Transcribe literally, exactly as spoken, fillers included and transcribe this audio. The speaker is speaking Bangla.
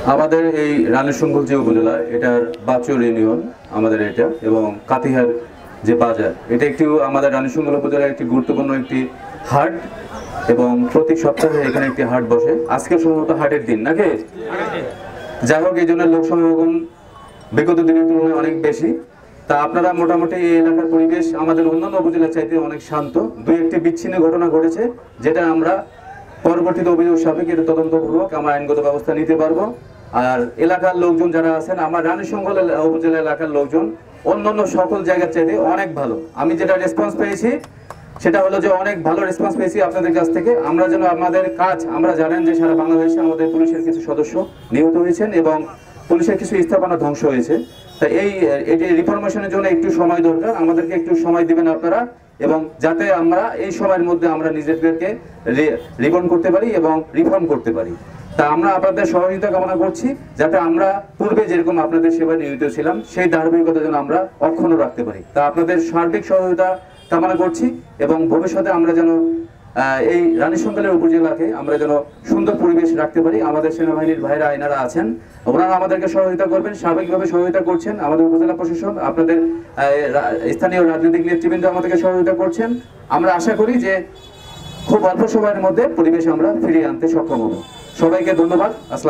আমাদের এই রানীশঙ্কল যে উপজেলা, এটার বাচুর ইউনিয়ন আমাদের এটা, এবং কাতিহার যে বাজার, এটা একটি আমাদের রানীশঙ্কল উপজেলার একটি গুরুত্বপূর্ণ একটি হাট, এবং প্রতি সপ্তাহে এখানে একটি হাট বসে। আজকে সম্ভবত হাটের দিন নাকি? যাই হোক, এই জন্য লোক সমাগম বিগত দিনের তুলনায় অনেক বেশি। তা আপনারা মোটামুটি এই এলাকার পরিবেশ আমাদের অন্যান্য উপজেলার চাইতে অনেক শান্ত। দুই একটি বিচ্ছিন্ন ঘটনা ঘটেছে, যেটা আমরা পরবর্তীতে অভিযোগ সাপেক্ষে তদন্তপূর্বক আমরা আইনগত ব্যবস্থা নিতে পারবো। আর এলাকার লোকজন যারা আছেন, আমার রানীশঙ্কল উপজেলা এলাকার লোকজন অন্যান্য সকল জায়গার চাইতে অনেক ভালো। আমি যেটা রেসপন্স পেয়েছি সেটা হলো যে অনেক ভালো রেসপন্স পেয়েছি আপনাদের কাছ থেকে। আমরা যেন আমাদের কাজ, আমরা জানেন যে সারা বাংলাদেশে আমাদের পুলিশের কিছু সদস্য নিহত হয়েছেন এবং পুলিশের কিছু স্থাপনা ধ্বংস হয়েছে। তা এই এটি রিফরমেশনের জন্য একটু সময় দরকার, আমাদেরকে একটু সময় দিবেন আপনারা, এবং যাতে আমরা এই সময়ের মধ্যে আমরা নিজেদেরকে রিবন করতে পারি এবং রিফর্ম করতে পারি। তা আমরা আপনাদের সহযোগিতা কামনা করছি, যাতে আমরা পূর্বে যেরকম আপনাদের সেবায় নিয়োজিত ছিলাম সেই ধারাবাহিকতা যেন আমরা অক্ষুণ্ণ রাখতে পারি। তা আপনাদের সার্বিক সহযোগিতা কামনা করছি, এবং ভবিষ্যতে আমরা যেন এই রানীশঙ্কলের উপজেলাকে আমরা যেন সুন্দর পরিবেশ রাখতে পারি। আমাদের সেনাবাহিনীর ভাইরা আইনারা আছেন, ওনারা আমাদেরকে সহযোগিতা করবেন, সার্বিকভাবে সহযোগিতা করছেন। আমাদের উপজেলা প্রশাসন, আপনাদের স্থানীয় রাজনৈতিক নেতৃবৃন্দ আমাদেরকে সহযোগিতা করছেন। আমরা আশা করি যে খুব অল্প সময়ের মধ্যে পরিবেশ আমরা ফিরিয়ে আনতে সক্ষম হব। সবাইকে ধন্যবাদ। আসসালাম।